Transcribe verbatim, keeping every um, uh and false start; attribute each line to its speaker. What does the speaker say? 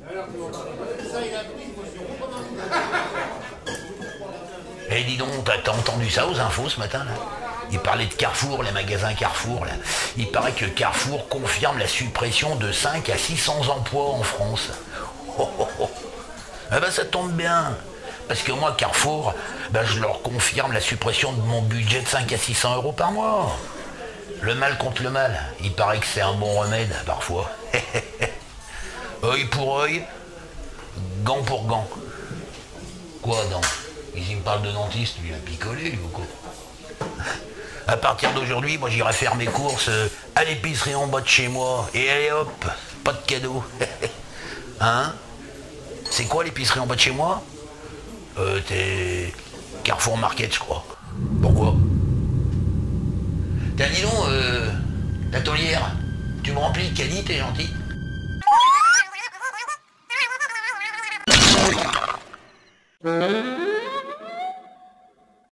Speaker 1: Eh dis donc, t'as t'as entendu ça aux infos ce matin là? Il parlait de Carrefour, les magasins Carrefour là. Il paraît que Carrefour confirme la suppression de cinq à six cents emplois en France. Oh, oh, oh. Eh ben ça tombe bien. Parce que moi, Carrefour, ben, je leur confirme la suppression de mon budget de cinq à six cents euros par mois. Le mal contre le mal, il paraît que c'est un bon remède, parfois. Œil pour œil, gant pour gant. Quoi, dent? Il me parle de dentiste, lui, il a picolé, lui, ou quoi? À partir d'aujourd'hui, moi, j'irai faire mes courses à l'épicerie en bas de chez moi. Et allez hop, pas de cadeau. Hein? C'est quoi l'épicerie en bas de chez moi? Euh, t'es... Carrefour Market, je crois. Pourquoi? T'as dit donc, euh... la taulière, tu me remplis de caddie, t'es gentil?